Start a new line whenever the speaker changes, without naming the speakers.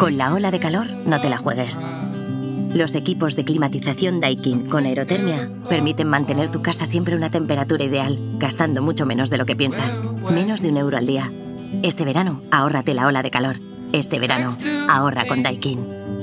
Con la ola de calor, no te la juegues. Los equipos de climatización Daikin con aerotermia permiten mantener tu casa siempre a una temperatura ideal, gastando mucho menos de lo que piensas. Menos de €1 al día. Este verano, ahórrate la ola de calor. Este verano, ahorra con Daikin.